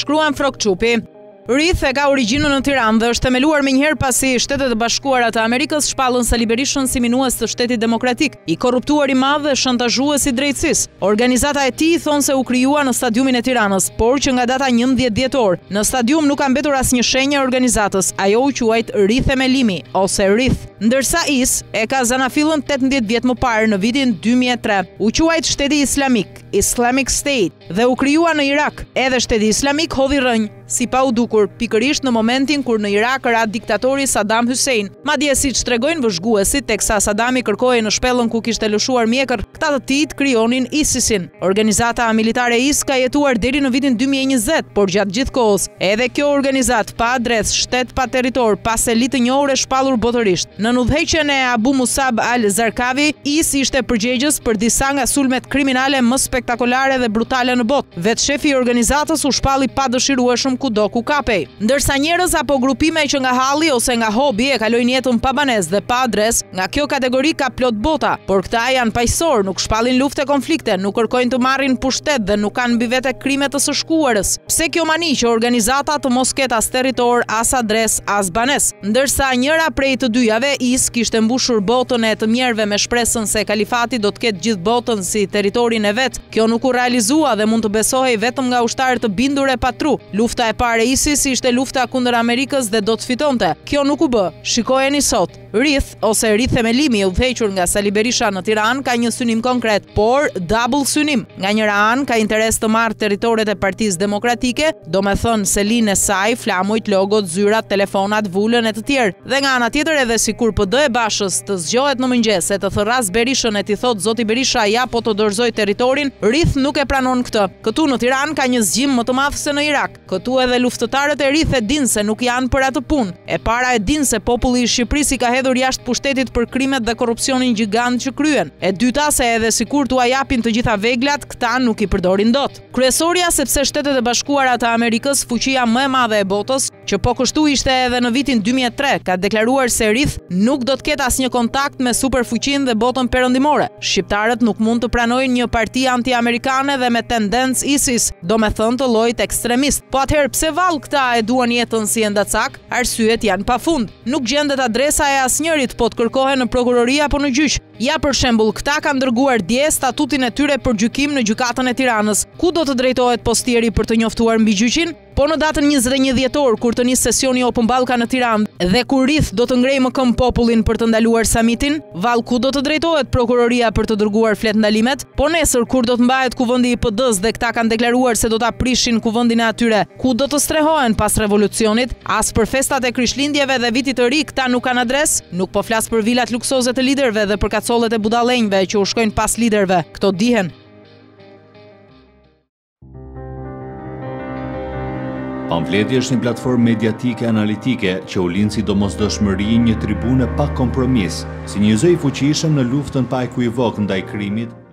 shkruan Frokçupi. Rith e ka origjinën në Tiranë dhe është themeluar menjëherë pasi Shtetet e Bashkuara të Amerikës shpallën Sali Berishën si minues të Shtetit Demokratik, i korruptuar i madh dhe shantazhues i drejtësisë. Organizata e tij thonë se u krijua në stadiumin e Tiranës, por që nga data 11 dhjetor, në stadium nuk ka mbetur asnjë shenjë e organizatës. Ajo u quajt rithemelimi ose Rith, ndërsa IS e ka zanafillën 18 vjet më parë në vitin 2003. U quajt Shteti Islamik, Islamic State, dhe u krijua në Irak. Edhe Shteti Islamik hodhi rënjë si pa u dukur pikërisht në momentin kur në Irak ra diktatori Saddam Hussein. Madje siç tregojnë vëzhguesit, teksa Saddami kërkoi në shpellën ku kishte lëshuar mjekër, këta të tij krijonin ISIS-in. Organizata militare IS ka jetuar deri në vitin 2020, por gjatë gjithë kohës, edhe kjo organizat pa adresë, shtet pa territor, pa seli të njohur e shpallur botërisht. Në udhëheqjen e Abu Musab al-Zarqavi, IS ishte përgjegjës për disa nga sulmet kriminale më spektakolare dhe brutale në botë. Vetë shefi i organizatës u shpalli pa dëshirueshëm kudo ku kapej. Ndërsa njerëz apo grupime që nga halli ose nga hobi e kalojnë jetën pa banesë dhe pa adresë, nga kjo kategori ka plot bota, por këta janë paqësor, nuk shpallin lufte konflikte, nuk kërkojnë të marrin pushtet dhe nuk kanë mbi vete krime të së shkuarës. Pse kjo mani që organizata të mos ketë as territor, as adresë, as banesë? Ndërsa njëra prej të dyjave, IS, kishte mbushur botën e të mjerëve me shpresën se kalifati do të ketë gjithë botën si territorin e vet. Kjo nuk u realizua dhe mund të besohej vetëm nga ushtarë të bindur e patru. Lufta e parë e ISIS ishte lufta kundër Amerikës dhe do të fitonte. Kjo nuk u bë. Shikojeni sot. Rith ose rithemelimi i udhëhequr nga Sali Berisha në Tiranë ka një synim konkret, por double synim. Nga njëra anë ka interes të marrë territoret e Partisë Demokratike, domethënë selinë e saj, flamujt, logot, zyrat, telefonat, vulën e të tjerë. Dhe nga ana tjetër edhe sikur PD e Bashës të zgjohet në mëngjes e të thërras Berishën e t'i thot zoti Berisha ja po të dorëzoj territorin, Rith nuk e pranon këtë. Këtu në Tiranë ka një zgjim më të madh se në Irak. Këtu edhe luftëtarët e Rith e dinë se nuk janë për atë punë. E para e dinë se populli i Shqipërisë ka hedhur jashtë pushtetit për krimet dhe korrupsionin gjigant që kryen. E dyta se edhe sikur t'ua japin të gjitha veglat, këta nuk i përdorin dot. Kryesorja sepse Shtetet e Bashkuara të Amerikës, fuqia më e madhe e botës, që po kështu ishte edhe në vitin 2003, ka deklaruar se Rith nuk do të ketë asnjë kontakt me superfuqinë dhe botën perëndimore. Shqiptarët nuk mund të pranojnë një parti anti-amerikane dhe me tendencë ISIS, domethënë të llojit ekstremist. Po atëherë pse vallë këta e duan jetën si endacak? Arsyet janë pafund. Nuk gjendet adresa e asnjërit, po të kërkohen në prokurori apo në gjyq. Ja për shembull, këta kanë dërguar dje statutin e tyre për gjykim në gjykatën e Tiranës. Ku do të drejtohet postieri për të njoftuar mbi gjyqin? Po në datën 21 dhjetor, kur të nis sesioni Open Ballkan në Tiranë dhe kur Rith do të ngrejë më këmbë popullin për të ndaluar samitin, vallë ku do të drejtohet prokuroria për të dërguar flet ndalimet? Po nesër kur do të mbahet kuvendi i PD-s dhe këta kanë deklaruar se do ta prishin kuvendin e atyre, ku do të strehohen pas revolucionit? As për festat e Krishtlindjeve dhe vitit të ri këta nuk kanë adres? Nuk po flas për vilat luksoze të liderëve dhe për kacollet e budallënjve që u shkojnë pas liderëve. Këto dihen. Pamfleti është një platformë mediatike analitike që u lind si domosdoshmëri një tribune pa kompromis, si një zë i fuqishëm në luftën pa ekuivok ndaj krimit,